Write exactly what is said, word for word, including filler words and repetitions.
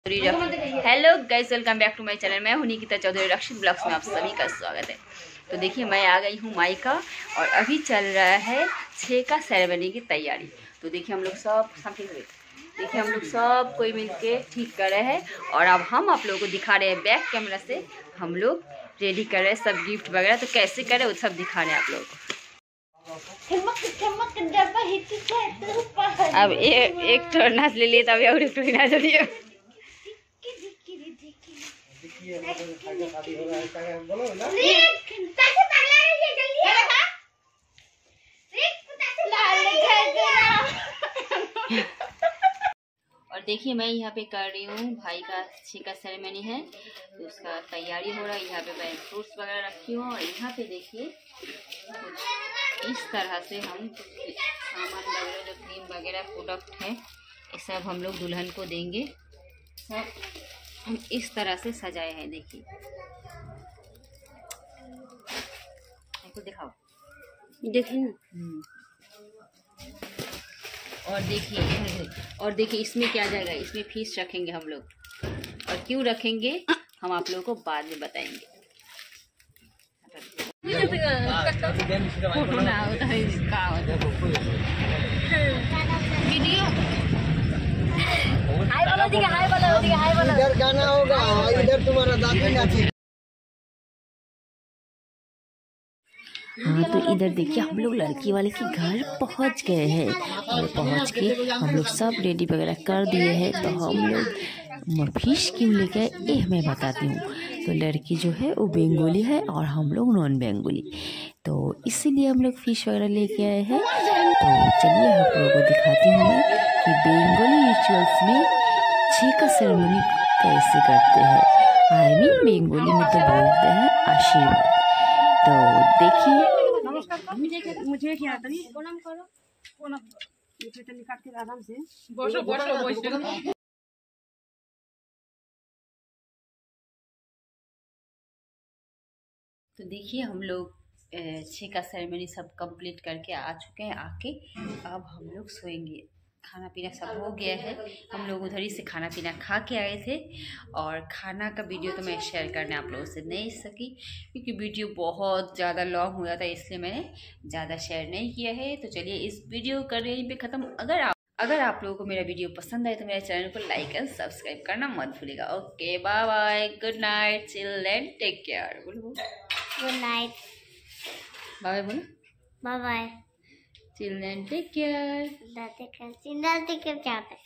Hello guys, welcome back to my channel. मैं हूं निकिता चौधरी, रक्षित blogs में आप सभी का स्वागत है। तो देखिए, मैं आ गई हूं मायका और अभी चल रहा है छः का सेरेमनी की तैयारी। तो देखिए, हम लोग सब देखिए हम लोग सब कोई मिलके ठीक कर रहे हैं और अब हम आप लोगों को दिखा रहे हैं बैक कैमरा से। हम लोग रेडी कर रहे हैं सब गिफ्ट वगैरह, तो कैसे करें वो सब दिखा रहे हैं आप लोगों को। अब ए, एक तो नाच ले लिए, तब और एक तो नाच लिए। और देखिए, मैं यहाँ पे कर रही हूँ भाई का छः का सेरेमनी है, तो उसका तैयारी हो रहा है। यहाँ पे मैं फ्रूट्स वगैरह रखी हूँ और यहाँ पे देखिए कुछ इस तरह से हम सामान वगैरह, जो क्रीम वगैरह प्रोडक्ट है, ये सब हम लोग दुल्हन को देंगे। सब हम इस तरह से सजाए हैं। देखिए, देखो, दिखाओ, देखिए। और देखिए और देखिए इसमें क्या जाएगा, इसमें फीस रखेंगे हम लोग, और क्यों रखेंगे हम आप लोगों को बाद में बताएंगे। वीडियो इधर गाना होगा, इधर तुम्हारा दादी नाची। हाँ, तो इधर देखिए हम लोग लड़की वाले के घर पहुंच गए हैं और पहुंच के हम लोग सब रेडी वगैरह कर दिए हैं। तो हम लोग फिश क्यों लेके आए ये मैं बताती हूँ। तो लड़की जो है वो बेंगोली है और हम लोग नॉन बेंगोली, तो इसीलिए हम लोग फिश वगैरह लेके आए हैं। तो चलिए आप लोगों को दिखाती हूँ मैं कि बेंगोली रिचुअल्स में छः का सेरेमनी कैसे करते हैं। आई मीन बेंगोली में तो बोलते हैं आशीर्वाद। तो देखिए, मुझे क्या आता नहीं, प्रणाम करो, प्रणाम तो निकाल के आराम से बसो बसो बसो। तो देखिए, हम लोग छः का सेरेमनी सब कंप्लीट करके आ चुके हैं। आके अब हम लोग सोएंगे। खाना पीना सब हो गया है, हम लोग उधर ही से खाना पीना खा के आए थे। और खाना का वीडियो तो मैं शेयर करने आप लोगों से नहीं सकी, क्योंकि वीडियो बहुत ज़्यादा लॉन्ग हो जाता है, इसलिए मैंने ज़्यादा शेयर नहीं किया है। तो चलिए, इस वीडियो कर यहीं पे ख़त्म। अगर आप अगर आप लोगों को मेरा वीडियो पसंद आए तो मेरे चैनल को लाइक एंड सब्सक्राइब करना मत भूलिएगा। Okay, bye bye, good night, chill and take care. बोलो गुड नाइट, बाय बाय, बोलो bye bye, chill and take care. Take care, take care,